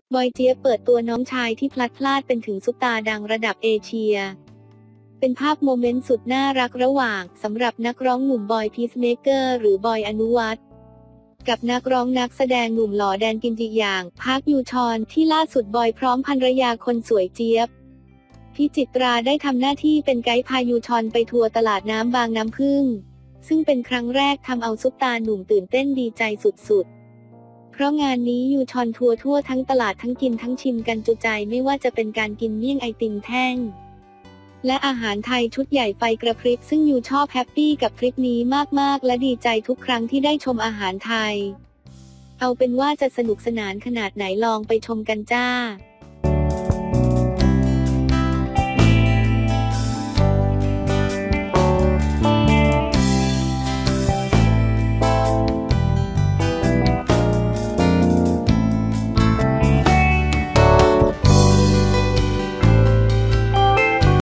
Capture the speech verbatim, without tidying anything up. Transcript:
บอยเจี๊ยบเปิดตัวน้องชายที่พลัดพรากเป็นถึงซุปตาร์ดังระดับเอเชียเป็นภาพโมเมนต์สุดน่ารักระหว่างสำหรับนักร้องหนุ่มบอยพีซเมเกอร์หรือบอยอนุวัฒน์กับนักร้องนักแสดงหนุ่มหล่อแดนกิมจิอย่างพาร์คยูชอนที่ล่าสุดบอยพร้อมภรรยาคนสวยเจี๊ยบพิจิตราได้ทำหน้าที่เป็นไกด์พายูชอนไปทัวร์ตลาดน้ำบางน้ำผึ้งซึ่งเป็นครั้งแรกทำเอาซุปตาหนุ่มตื่นเต้นดีใจสุดๆเพราะงานนี้ยูชอนทัวร์ทั่วทั้งตลาดทั้งกินทั้งชิมกันจุใจไม่ว่าจะเป็นการกินเมี่ยงไอติมแท่งและอาหารไทยชุดใหญ่ไฟกระพริบซึ่งยูชอบแฮปปี้กับทริปนี้มากๆและดีใจทุกครั้งที่ได้ชมอาหารไทยเอาเป็นว่าจะสนุกสนานขนาดไหนลองไปชมกันจ้า